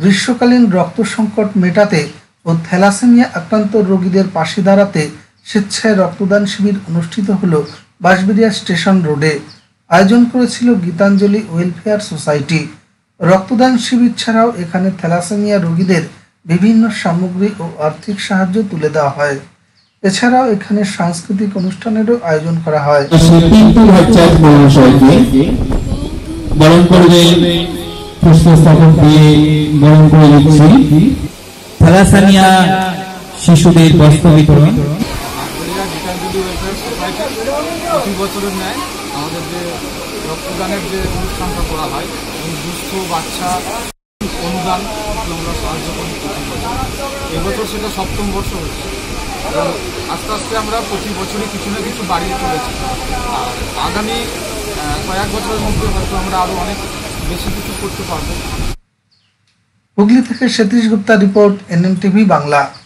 গ্রীষ্মকালীন রক্ত সংকট মেটাতে ও থ্যালাসেমিয়া আক্রান্ত রোগীদের পাশে দাঁড়াতে স্বেচ্ছায় রক্তদান শিবির অনুষ্ঠিত হলো বাঁশবেড়িয়া স্টেশন রোডে। আয়োজন করেছিল গীতাঞ্জলি ওয়েলফেয়ার সোসাইটি। রক্তদান শিবির ছাড়াও এখানে থ্যালাসেমিয়া রোগীদের বিভিন্ন সামগ্রী ও আর্থিক সাহায্য তুলে দেওয়া হয়। এছাড়াও এখানে সাংস্কৃতিক অনুষ্ঠানেরও আয়োজন করা হয়। থ্যালাসেমিয়া শিশুদের বস্ত্র বিতরণ প্রতি বছরের ন্যায় আমাদের যে রক্তদানের যে অনুষ্ঠানটা করা হয় দুস্থ বাচ্চা অনুদান আমরা সাহায্য করি প্রতি বছর। এবছর সেটা 7ম বর্ষ হচ্ছে। আস্তে আস্তে আমরা প্রতি বছরই কিছু না কিছু বাড়িয়ে চলেছি। আর আগামী কয়েক বছরের মধ্যে হয়তো আমরা আরও অনেক বেশি কিছু করতে পারবো। হুগলি থেকে Satish Gupta report, NM TV Bangla.